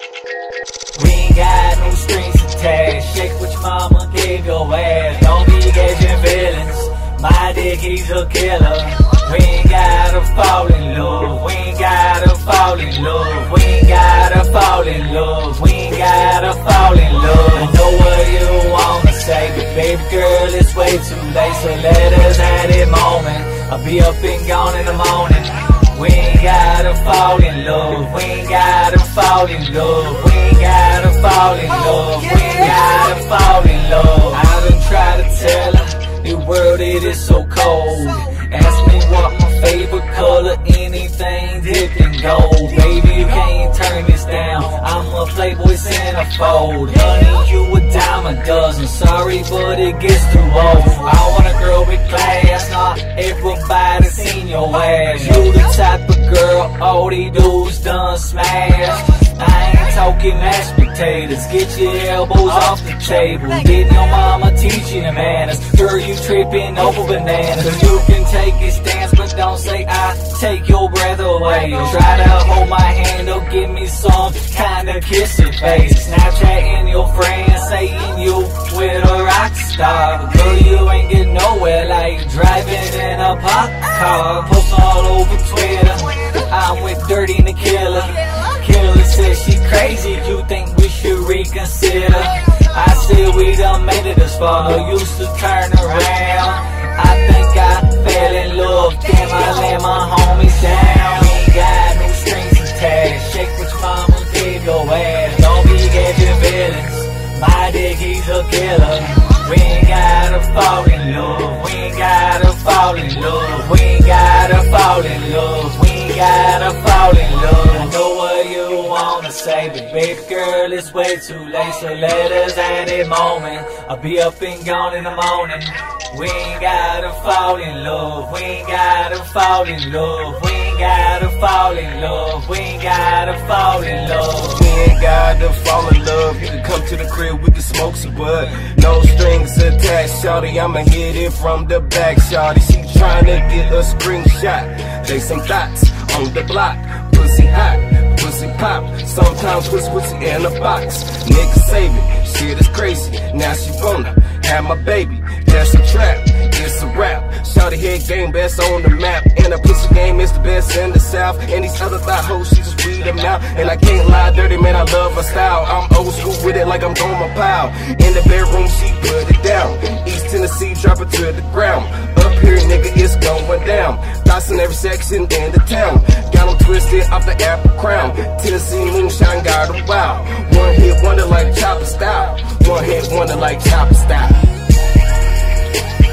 We ain't got no strings attached. Shake what your mama gave your ass. Don't be catching feelings. My dick, he's a killer. We ain't gotta fall in love. We ain't gotta fall in love. We ain't gotta fall in love. We ain't gotta fall in love. I know what you wanna say, but baby girl, it's way too late. So let us have that moment. I'll be up and gone in the morning. We ain't gotta fall in love. We ain't gotta fall in love. We ain't gotta fall in love. We ain't gotta fall in love. I done tried to tell her the world it is so cold. Ask me what my favorite color, anything dipped in gold. Baby, you can't turn this down. I'm a playboy centerfold. Honey, you a dime a dozen. Sorry, but it gets too old. I want a girl with class. Not everybody's seen your ass. You the type of girl all these dudes done smash. I ain't talking mashed potatoes. Get your elbows off the table. Didn't your mama teach you the manners? Girl, you tripping over bananas. So you can take a stance, but don't say I take your breath away. Try to hold my hand or give me some kind of kissy face. Snapchatting your friends, saying you with a rock star. Girl, you ain't getting nowhere like driving in a pop car. Post all over Twitter, I'm with Dirty and the Killer. Killer says she crazy, you think we should reconsider? I said we done made it this far, no use to turn around. I think I fell in love, damn I let my homies down. We ain't got no strings attached, shake what your mama gave your ass. Don't be catching feelings, my dick he's a killer. We ain't gotta fall in love, we ain't gotta fall in love. We ain't gotta fall in love, we ain't gotta fall in love. I know what you wanna say, but baby girl, it's way too late. So let us have that moment. I'll be up and gone in the morning. We ain't gotta fall in love, we ain't gotta fall in love. We ain't gotta fall in love, we ain't gotta fall in love. We ain't gotta fall in love. You can come to the crib, we can smoke some bud. No strings attached, shawty, I'ma hit it from the back, shawty. She tryna get a screenshot. They some dots on the block. Pussy hot, pussy pop. Sometimes pussy in a box. Nigga save it, shit is crazy. Now she wanna have my baby. That's a trap, it's a rap. Shawty head game best on the map. And her pussy game is the best in the South. And these other thigh hoes, she just weed them out. And I can't lie, dirty man, I love her style. I'm old school with it like I'm doing my pal. In the bedroom, she put it down. East Tennessee, drop it to the ground. Up here, nigga, it's going down. Thoughts in every section in the town. Got them twisted off the apple crown. Tennessee moonshine got them wild. One hit wonder like Chopper style. One hit wonder like Chopper style.